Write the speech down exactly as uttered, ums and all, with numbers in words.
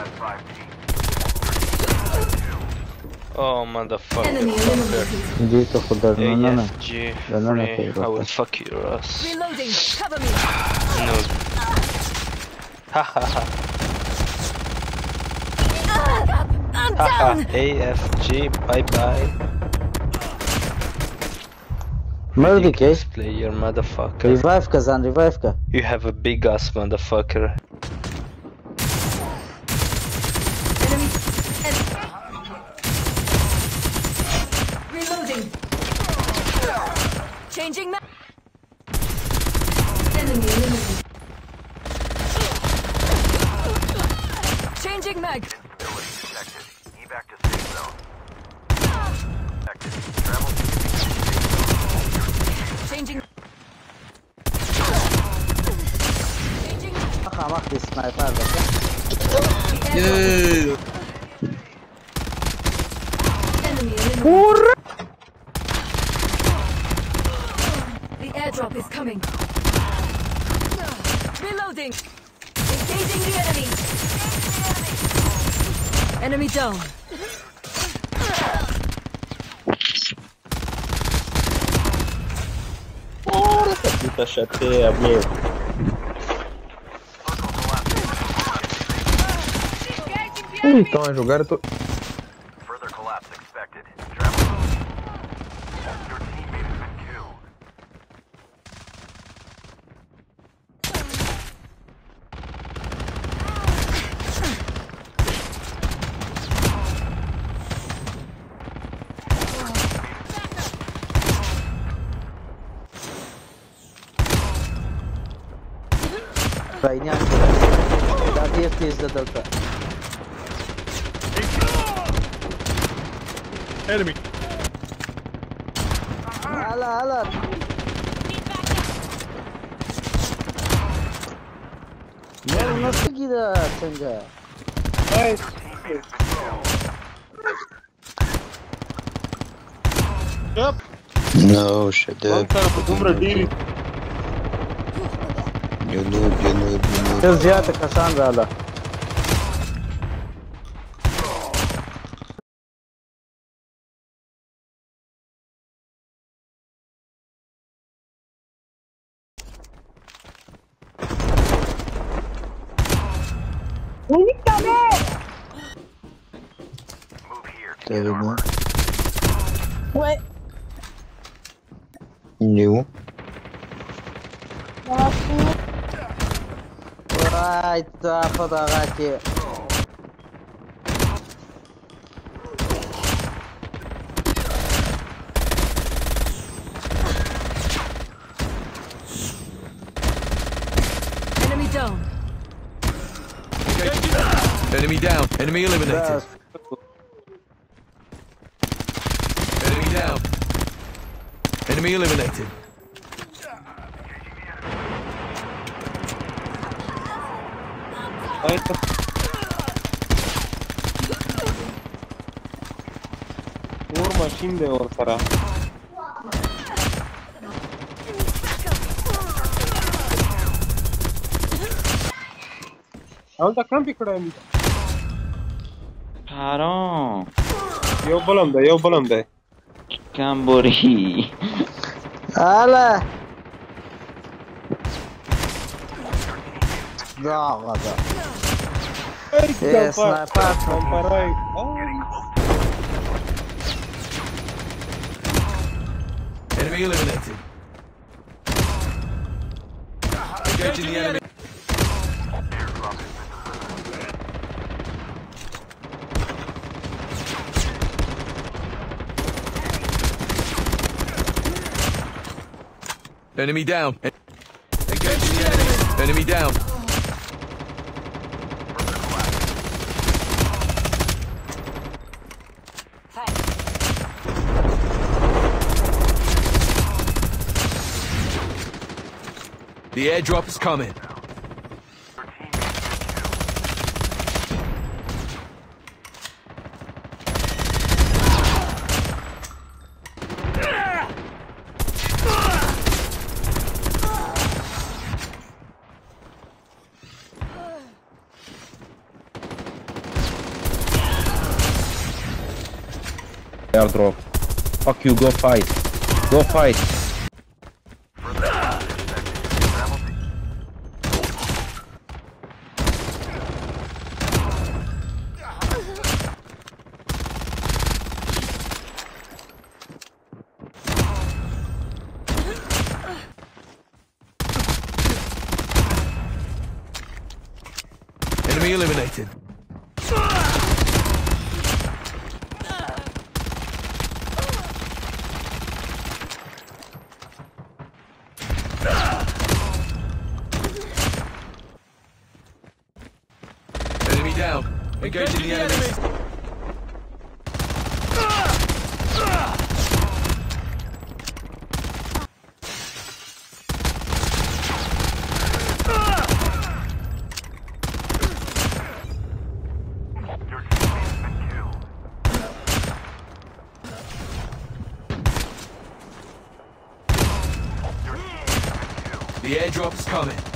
Oh motherfucker. جيت اخد النانا. A F G free. I will fuck your ass. Reloading. Cover me. No. Hahaha. I'm Haha. down. A F G. Bye bye. مردك ايش؟ Player motherfucker. ريفايف كزان ريفايف كا. You have a big ass motherfucker. Enemy. Reloading. Changing map. Enemy eliminated. Changing mag. Evac to safe zone. Travel. Changing. Changing. اخا ما اخذ سنايبر بس. Enemy eliminated. The airdrop is coming. Reloading. Engaging the enemy. Enemy down. Puta chateia, meu. Então, a jogar eu tô... Further collapse expected. Travel. Your teammate has been killed. فايني عندي. لا ديفتيز ده دلتا. Enemy. هلا هلا. يلا nasıl gider sence? Nice. Yep. No, shut Lan up. tarafı kumra değil. You noob, you noob, you noob. Kız ziyade kasan da hala. Move here. Terrible. Ouais. New. Vay tarafa da gati. Enemy down. Enemy down. Enemy eliminated. Biraz. Enemy down. Enemy eliminated. Haydi. Vurma şimdi ortara. Alda kam pikड़ा है حرام यो बलम दे यो बलम दे کم بری هلا. ضاع هذا. إيه سنايبر. comparai Enemy eliminated. Engaging the enemy. Enemy down. Engaging the enemy. Enemy down. The airdrop is coming. airdrop. Fuck you, go fight. Go fight. Further collapse expected. Travel to Enemy eliminated. Enemy down. Engaging the enemy. your teammate's been killed. Your teammate's been killed. The airdrop's coming.